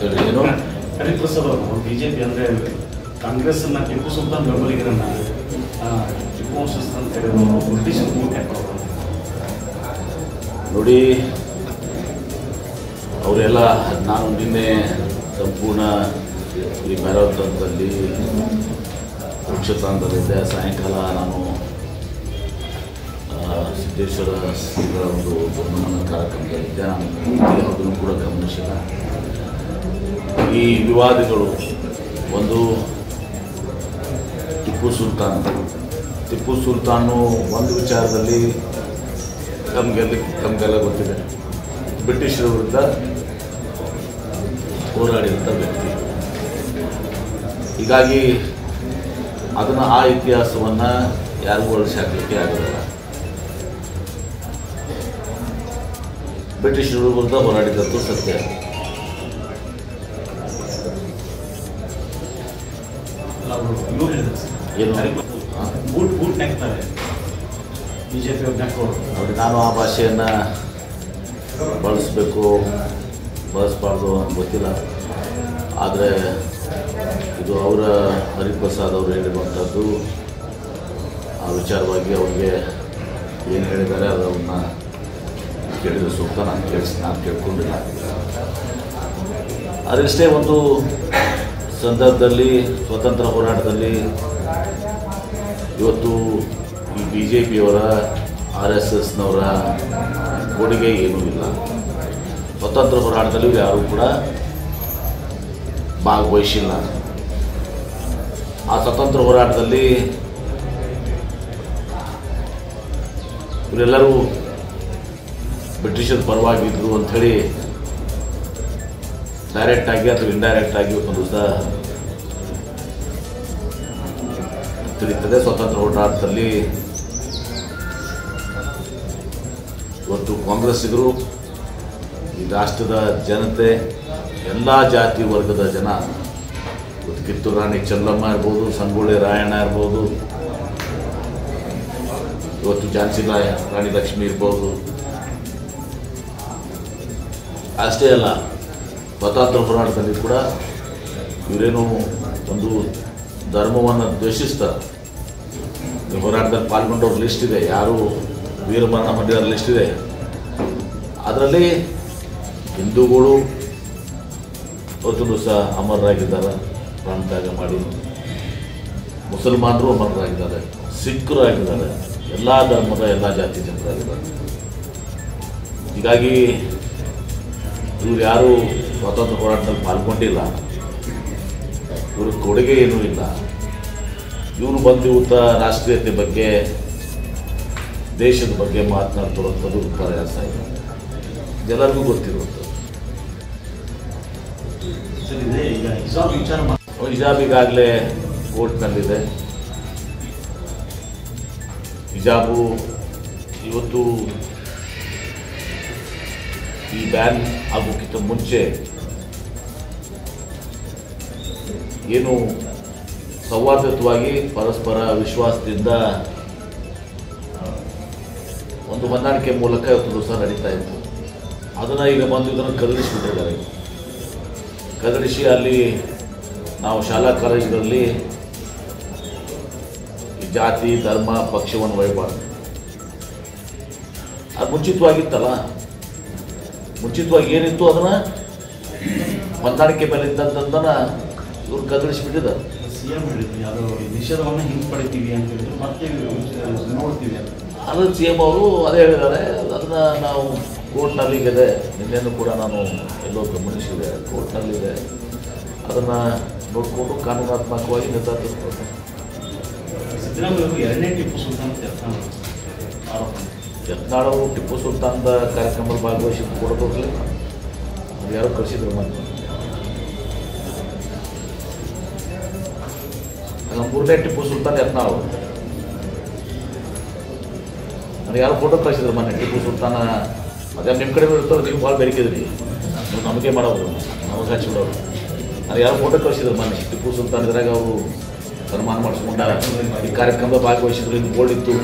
ಏನು ಹರಿಪ್ರಸಾದ್ ಅವರು ಬಿಜೆಪಿ ಅಂದರೆ ಕಾಂಗ್ರೆಸ್ನ ಟಿಪ್ಪು ಸುಲ್ತಾನ್ ಬೆಂಬಲಿಗರನ್ನ ಟಿಪ್ಪು ವಂಶಸ್ಥ ಅಂತ ಹೇಳಿದ್ರು ಬ್ರಿಟಿಷ್ ನೋಡಿ, ಅವರೆಲ್ಲ ನಾನು ನಿನ್ನೆ ಸಂಪೂರ್ಣ ಈ ಮ್ಯಾರಥಾನ್ದಲ್ಲಿ ವೃಕ್ಷತಾಂತದಲ್ಲಿದ್ದೆ. ಸಾಯಂಕಾಲ ನಾನು ಸಿದ್ದೇಶ್ವರ ಶ್ರೀಗಳ ಒಂದು ನಮನ ಕಾರ್ಯಕ್ರಮದಲ್ಲಿದ್ದೆ. ನಾನು ಯಾವುದನ್ನು ಕೂಡ ಗಮನಿಸಿಲ್ಲ. ಈ ವಿವಾದಗಳು ಒಂದು ಟಿಪ್ಪು ಸುಲ್ತಾನು ಒಂದು ವಿಚಾರದಲ್ಲಿ ನಮಗೆಲ್ಲ ಗೊತ್ತಿದೆ, ಬ್ರಿಟಿಷರ ವಿರುದ್ಧ ಹೋರಾಡಿದಂಥ ವ್ಯಕ್ತಿ. ಹೀಗಾಗಿ ಅದನ್ನು ಆ ಇತಿಹಾಸವನ್ನು ಯಾರಿಗೂ ಹೊರಡಿಸಿ ಹಾಕಲಿಕ್ಕೆ ಆಗೋದಿಲ್ಲ. ಬ್ರಿಟಿಷರ ವಿರುದ್ಧ ಹೋರಾಡಿದಂಥ ಸತ್ಯ. ಏನು ಬೂಟ್ ನೆಕ್ತಾರೆ ಬಿಜೆಪಿ ನೋಡಿ, ನಾನು ಆ ಭಾಷೆಯನ್ನು ಬಳಸಬಾರ್ದು ಅಂತ ಗೊತ್ತಿಲ್ಲ. ಆದರೆ ಇದು ಅವರ ಹರಿಪ್ರಸಾದ್ ಅವರು ಹೇಳಿರುವಂಥದ್ದು. ಆ ವಿಚಾರವಾಗಿ ಅವ್ರಿಗೆ ಏನು ಹೇಳಿದ್ದಾರೆ ಅದನ್ನು ಕೇಳಿದರೆ ಸೂಕ್ತ. ನಾನು ಕೇಳ್ಕೊಂಡಿಲ್ಲ. ಅದಷ್ಟೇ ಒಂದು ಸಂದರ್ಭದಲ್ಲಿ ಸ್ವತಂತ್ರ ಹೋರಾಟದಲ್ಲಿ ಇವತ್ತು ಈ BJPಯವರ RSSನವರ ಕೊಡುಗೆ ಏನೂ ಇಲ್ಲ. ಸ್ವತಂತ್ರ ಹೋರಾಟದಲ್ಲಿ ಯಾರೂ ಕೂಡ ಭಾಗವಹಿಸಿಲ್ಲ. ಆ ಸ್ವತಂತ್ರ ಹೋರಾಟದಲ್ಲಿ ಇವರೆಲ್ಲರೂ ಬ್ರಿಟಿಷರ ಪರವಾಗಿದ್ದರು ಅಂಥೇಳಿ ಡೈರೆಕ್ಟಾಗಿ ಅಥವಾ ಇಂಡೈರೆಕ್ಟಾಗಿ ಒಂದು ದಿವಸ ತಿಳಿಯುತ್ತದೆ. ಸ್ವತಂತ್ರ ಹೋರಾಟದಲ್ಲಿ ಇವತ್ತು ಕಾಂಗ್ರೆಸ್ಸಿಗರು, ಈ ರಾಷ್ಟ್ರದ ಜನತೆ, ಎಲ್ಲ ಜಾತಿ ವರ್ಗದ ಜನ, ಇವತ್ತು ಕಿತ್ತೂರು ರಾಣಿ ಚೆನ್ನಮ್ಮ ಇರ್ಬೋದು, ಸಂಗೊಳ್ಳಿ ರಾಯಣ್ಣ ಇರ್ಬೋದು, ಇವತ್ತು ಝಾನ್ಸಿ ರಾಣಿ ಲಕ್ಷ್ಮಿ ಇರ್ಬೋದು, ಅಷ್ಟೇ ಅಲ್ಲ ಸ್ವತಂತ್ರ ಹೋರಾಟದಲ್ಲಿ ಕೂಡ ಇವರೇನು ಒಂದು ಧರ್ಮವನ್ನು ದ್ವೇಷಿಸ್ತಾರೆ. ಹೋರಾಟದಲ್ಲಿ ಪಾಲ್ಗೊಂಡವ್ರ ಲಿಸ್ಟ್ ಇದೆ, ಯಾರು ವೀರಮರಣ ಹೊಂದಿರೋ ಲಿಸ್ಟ್ ಇದೆ. ಅದರಲ್ಲಿ ಹಿಂದೂಗಳು ಇವತ್ತು ಸಹ ಅಮರರಾಗಿದ್ದಾರೆ, ಪ್ರಾಣತ್ಯಾಗ ಮಾಡಿ. ಮುಸಲ್ಮಾನರು ಅಮರರಾಗಿದ್ದಾರೆ, ಸಿಖ್ರು ಆಗಿದ್ದಾರೆ, ಎಲ್ಲ ಧರ್ಮದ ಎಲ್ಲ ಜಾತಿ ಜನರಾಗಿದ್ದಾರೆ. ಹೀಗಾಗಿ ಇವರು ಯಾರು ಸ್ವಾತಂತ್ರ್ಯ ಹೋರಾಟದಲ್ಲಿ ಪಾಲ್ಗೊಂಡಿಲ್ಲ, ಇವ್ರ ಕೊಡುಗೆ ಏನೂ ಇಲ್ಲ. ಇವರು ಬಂದು ಇವತ್ತು ರಾಷ್ಟ್ರೀಯತೆ ಬಗ್ಗೆ, ದೇಶದ ಬಗ್ಗೆ ಮಾತನಾಡ್ತಿರುವಂಥದ್ದು ಪ್ರಯಾಸ ಇಲ್ಲ, ಎಲ್ಲರಿಗೂ ಗೊತ್ತಿರುವಂಥದ್ದು. ಹಿಜಾಬ್ ಈಗಾಗಲೇ ಕೋರ್ಟ್ನಲ್ಲಿದೆ. ಹಿಜಾಬು ಇವತ್ತು ಈ ಬ್ಯಾನ್ ಆಗೋಕ್ಕಿಂತ ಮುಂಚೆ ಏನು ಸೌಹಾರ್ದಯುತವಾಗಿ ಪರಸ್ಪರ ವಿಶ್ವಾಸದಿಂದ ಒಂದು ಹೊಂದಾಣಿಕೆ ಮೂಲಕ ಇವತ್ತು ದಿವಸ ನಡೀತಾ ಇತ್ತು. ಅದನ್ನು ಈಗ ಬಂದು ಇದನ್ನು ಕದಲಿಸಿಬಿಟ್ಟಿದ್ದಾರೆ. ಕದಲಿಸಿ ಅಲ್ಲಿ ನಾವು ಶಾಲಾ ಕಾಲೇಜುಗಳಲ್ಲಿ ಈ ಜಾತಿ ಧರ್ಮ ಪಕ್ಷವನ್ನು ಒಯ್ಯಬಾರ್ದು. ಅದು ಮುಂಚಿತವಾಗಿತ್ತಲ್ಲ, ಮುಂಚಿತವಾಗಿ ಏನಿತ್ತು ಅದನ್ನು ಹೊಂದಾಣಿಕೆ ಮೇಲೆ ಇದ್ದಂಥದ್ದನ್ನು ಇವ್ರು ಕದಲಿಸಿಬಿಟ್ಟಿದ್ದಾರೆ. CM ಹೇಳಿದ್ರು ಯಾವುದೋ ನಿಷೇಧವನ್ನು ಹಿಂಪಡಿತೀವಿ ಅಂತ ಹೇಳಿದ್ರು, ಮತ್ತೆ ನೋಡ್ತೀವಿ ಅಂತ. ಅದು CM ಅವರು ಅದೇ ಹೇಳಿದ್ದಾರೆ. ಅದನ್ನು ನಾವು ಕೋರ್ಟ್ನಲ್ಲಿದೆ, ನಿನ್ನೆನೂ ಕೂಡ ನಾನು ಎಲ್ಲೋ ಗಮನಿಸಿದೆ, ಕೋರ್ಟ್ನಲ್ಲಿದೆ. ಅದನ್ನು ನೋಡಿಕೊಂಡು ಕಾನೂನಾತ್ಮಕವಾಗಿ ನಿರ್ಧಾರ ತೆಗೆದುಕೊಳ್ತಾರೆ. ಸಿದ್ದರಾಮಯ್ಯವರು ಎರಡನೇ ಟಿಪ್ಪು ಸುಲ್ತಾನ್ ಆರೋಪ. ಯತ್ನಾಳವರು ಟಿಪ್ಪು ಸುಲ್ತಾನ್ದ ಕಾರ್ಯಕ್ರಮದಲ್ಲಿ ಭಾಗವಹಿಸಿ ಕೊಡೋದಿಲ್ಲ, ಅದು ಯಾರೋ ಕಳಿಸಿದ್ರು. ಮತ್ತೆ ಮೂರನೇ ಟಿಪ್ಪು ಸುಲ್ತಾನ್ ಯತ್ನಾಳ್ ನನಗೆ ಯಾರೋ ಫೋಟೋ ಕಳಿಸಿದ್ರು ಮೊನ್ನೆ. ಟಿಪ್ಪು ಸುಲ್ತಾನ ಅದೇ ನಿಮ್ಮ ಕಡೆ ಇರ್ತಾರೆ, ನೀವು ಭಾಳ ಬೆರಕಿದ್ರಿ, ನೀವು ನಮಗೆ ಮಾಡೋರು, ನಮಗೆ ಹಚ್ಚಿಬಿಡೋರು. ಅದು ಯಾರೋ ಫೋಟೋ ಕಳಿಸಿದ್ರು ಮೊನ್ನೆ. ಟಿಪ್ಪು ಸುಲ್ತಾನ್ ಇದ್ರಾಗ ಅವರು ಸನ್ಮಾನ ಮಾಡಿಸ್ಕೊಂಡಾರ, ಈ ಕಾರ್ಯಕ್ರಮದ ಭಾಗವಹಿಸಿದ್ರು, ಇದು ಬೋರ್ಡ್ ಇತ್ತು.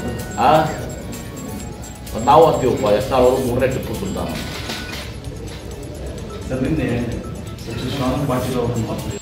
ನಾವು ಅಂತೀವಪ್ಪ ಯತ್ನಾಳ್ ಅವರು ಮೂರನೇ ಟಿಪ್ಪು ಸುಲ್ತಾನ. ಸರ್, ನಿನ್ನೆ ಸಚಿವ ಶ್ರವಣ್ ಪಾಟೀಲ್ ಅವರನ್ನು ಮತ್ತೆ